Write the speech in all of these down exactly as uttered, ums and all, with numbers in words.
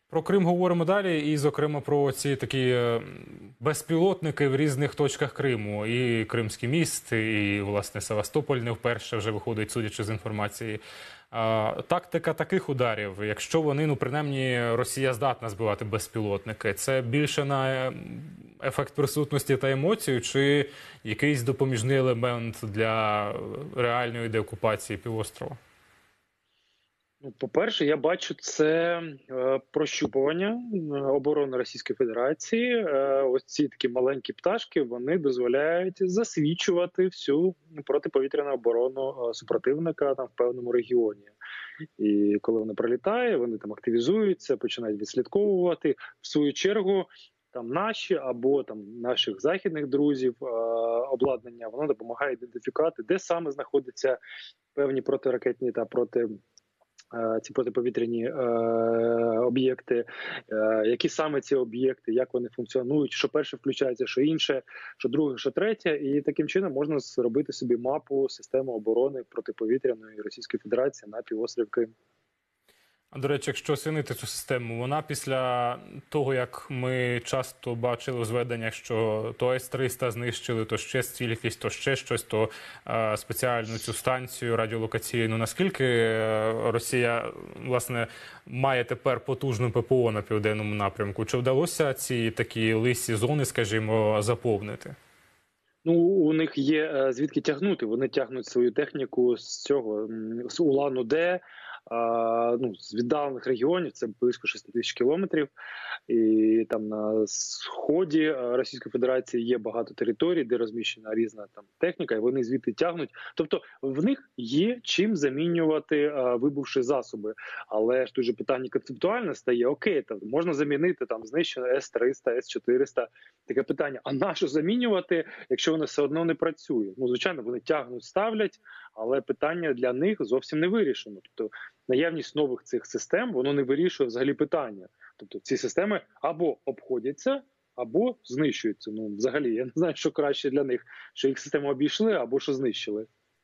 Про Крим говоримо далі, і, зокрема, про ці такі е, безпілотники в різних точках Криму. І Кримський міст, і, власне, Севастополь не вперше вже виходить, судячи з інформації. А, тактика таких ударів, якщо вони, ну, принаймні, Росія здатна збивати безпілотники, це більше на ефект присутності та емоцію, чи якийсь допоміжний елемент для реальної деокупації півострова? Ну, по-перше, я бачу це е, прощупування е, оборони Російської Федерації. Е, ось ці такі маленькі пташки, вони дозволяють засвідчувати всю протиповітряну оборону е, супротивника там в певному регіоні. І коли вони прилітають, вони там активізуються, починають відслідковувати. В свою чергу там наші або там наших західних друзів е, обладнання, воно допомагає ідентифікувати, де саме знаходяться певні протиракетні та проти ці протиповітряні е, об'єкти, е, які саме ці об'єкти, як вони функціонують, що перше включається, що інше, що друге, що третє, і таким чином можна зробити собі мапу системи оборони протиповітряної Російської Федерації на півострів Крим. А, до речі, якщо оцінити цю систему, вона після того, як ми часто бачили у зведеннях, що то С триста знищили, то ще стількись, то ще щось, то е, спеціальну цю станцію радіолокаційну, наскільки Росія, власне, має тепер потужну ППО на південному напрямку? Чи вдалося ці такі лисі зони, скажімо, заповнити? Ну, у них є звідки тягнути. Вони тягнуть свою техніку з цього, з Улан-Удэ, А, ну, з віддалених регіонів, це близько шести тисяч кілометрів, і там на сході Російської Федерації є багато територій, де розміщена різна там техніка, і вони звідти тягнуть. Тобто в них є чим замінювати а, вибувши засоби. Але ж дуже питання концептуальне стає: окей, там можна замінити там знищено С триста, С чотириста. Таке питання: а на що замінювати, якщо воно все одно не працює? Ну, звичайно, вони тягнуть, ставлять, але питання для них зовсім не вирішено. Тобто наявність нових цих систем, воно не вирішує взагалі питання. Тобто ці системи або обходяться, або знищуються. Ну, взагалі, я не знаю, що краще для них, що їх систему обійшли, або що знищили.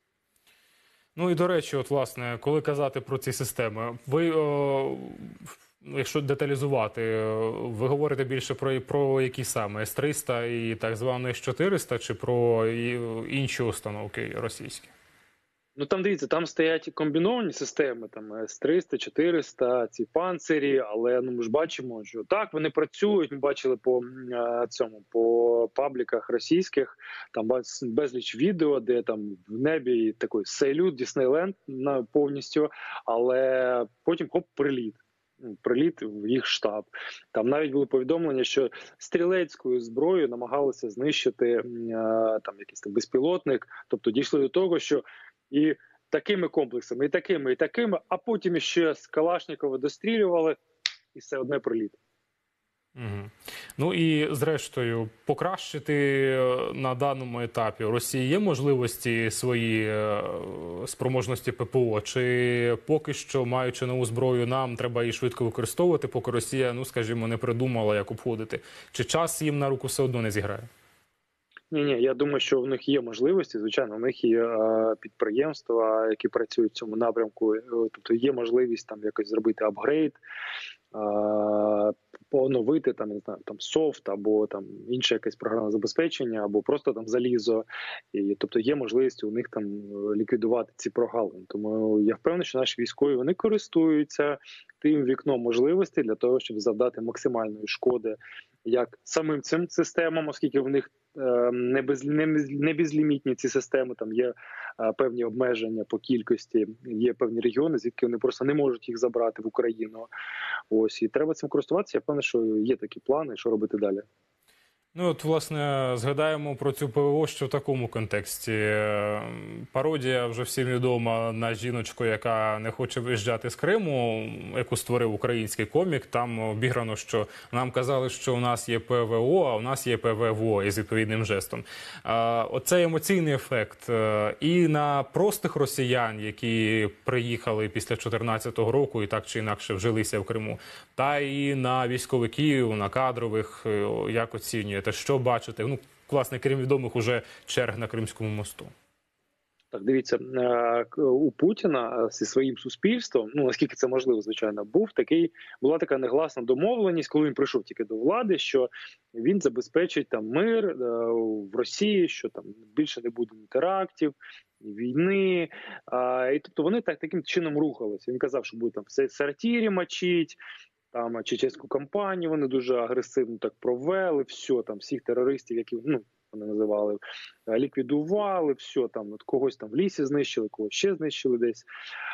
Ну і, до речі, от, власне, коли казати про ці системи, ви, о, якщо деталізувати, ви говорите більше про, про які саме? С триста і так званий С чотириста, чи про інші установки російські? Ну, там, дивіться, там стоять комбіновані системи, там С триста, чотириста, ці панцирі, але ну, ми ж бачимо, що так, вони працюють, ми бачили по цьому, по пабліках російських, там безліч відео, де там в небі такий сейлют, Діснейленд повністю, але потім хоп, приліт. Приліт в їх штаб. Там навіть були повідомлення, що стрілецькою зброєю намагалися знищити там якийсь там безпілотник, тобто дійшли до того, що і такими комплексами, і такими, і такими, а потім ще з Калашникова дострілювали, і все одне приліт. Угу. Ну і, зрештою, покращити на даному етапі Росії є можливості свої спроможності ППО? Чи поки що, маючи нову зброю, нам треба її швидко використовувати, поки Росія, ну, скажімо, не придумала, як обходити? Чи час їм на руку все одно не зіграє? Ні, ні, я думаю, що в них є можливості. Звичайно, в них є е, підприємства, які працюють в цьому напрямку. Тобто є можливість там якось зробити апгрейд, е, поновити там, не знаю, там софт або там інше якесь програмне забезпечення, або просто там залізо. І тобто є можливість у них там ліквідувати ці прогалини. Тому я впевнений, що наші військові, вони користуються тим вікном можливостей для того, щоб завдати максимальної шкоди як самим цим системам, оскільки в них не, без, не, не безлімітні ці системи, там є а, певні обмеження по кількості, є певні регіони, звідки вони просто не можуть їх забрати в Україну. Ось, і треба цим користуватися. Я впевнений, що є такі плани, що робити далі. Ну, от, власне, згадаємо про цю ПВО, що в такому контексті. Пародія вже всім відома на жіночку, яка не хоче виїжджати з Криму, яку створив український комік. Там обіграно, що нам казали, що у нас є ПВО, а у нас є ПВВО із відповідним жестом. Оцей емоційний ефект і на простих росіян, які приїхали після дві тисячі чотирнадцятого року і так чи інакше вжилися в Криму, та і на військовиків, на кадрових, як оцінює? Що бачите? Ну, власне, крім відомих уже черг на Кримському мосту. Так, дивіться, е, к- у Путіна е, зі своїм суспільством, ну наскільки це можливо, звичайно, був такий, була така негласна домовленість, коли він прийшов тільки до влади, що він забезпечить там мир е, в Росії, що там більше не буде ні терактів, ні війни. А, і тобто вони так таким чином рухалися. Він казав, що буде там все сортирі мочить. Там чеченську кампанію вони дуже агресивно так провели, все там всіх терористів, які ну вони називали, е, ліквідували, все там от когось там в лісі знищили, когось ще знищили десь.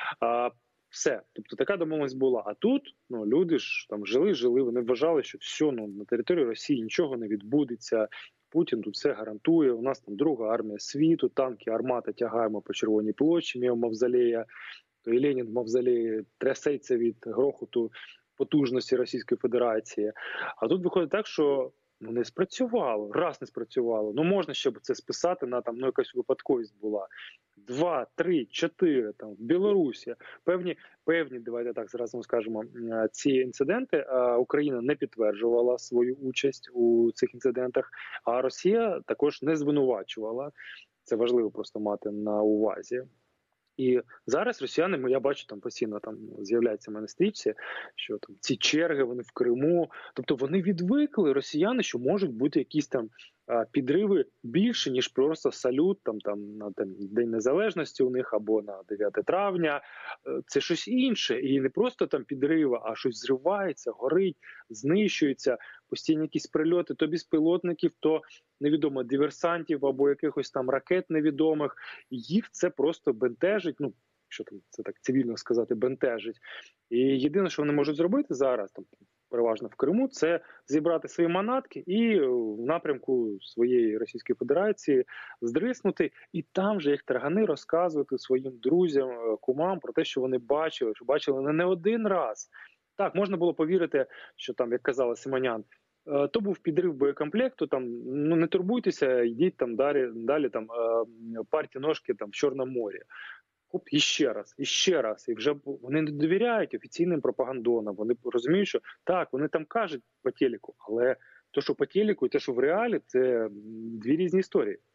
А, все, тобто така домовленість була. А тут ну люди ж там жили, жили. Вони вважали, що все ну на території Росії нічого не відбудеться. Путін тут все гарантує. У нас там друга армія світу, танки, армата тягаємо по Червоній площі, мимо мавзолея. То і Ленін в мавзолеї трясеться від грохоту потужності Російської Федерації. А тут виходить так, що ну не спрацювало, раз не спрацювало. Ну можна ще б це списати на там ну якась випадковість була. Два, три, чотири там в Білорусі. Певні, певні, давайте так зразу скажемо, е, ці інциденти е, Україна не підтверджувала свою участь у цих інцидентах, а Росія також не звинувачувала. Це важливо просто мати на увазі. І зараз росіяни, я бачу, там постійно там з'являється в мене стрічці, що там ці черги, вони в Криму. Тобто вони відвикли, росіяни, що можуть бути якісь там а, підриви більше, ніж просто салют там, там на там, День Незалежності у них або на дев'яте травня. Е, Це щось інше. І не просто там підриви, а щось зривається, горить, знищується, постійні якісь прильоти, то безпілотників, то невідомо диверсантів або якихось там ракет невідомих. Їх це просто бентежить, ну, що там це так цивільно сказати, бентежить. І єдине, що вони можуть зробити зараз, там переважно в Криму, це зібрати свої манатки і в напрямку своєї Російської Федерації здриснути, і там вже їх таргани розказувати своїм друзям, кумам про те, що вони бачили, що бачили не, не один раз. Так, можна було повірити, що там, як казала Симонян, е, то був підрив боєкомплекту, там, ну не турбуйтеся, йдіть там далі, далі там, е, парті ножки там, в Чорному морі. Хоп, і ще раз, і ще раз. І вже вони не довіряють офіційним пропагандонам. Вони розуміють, що так, вони там кажуть по телеку, але те, що по телеку, і те, що в реалі, це дві різні історії.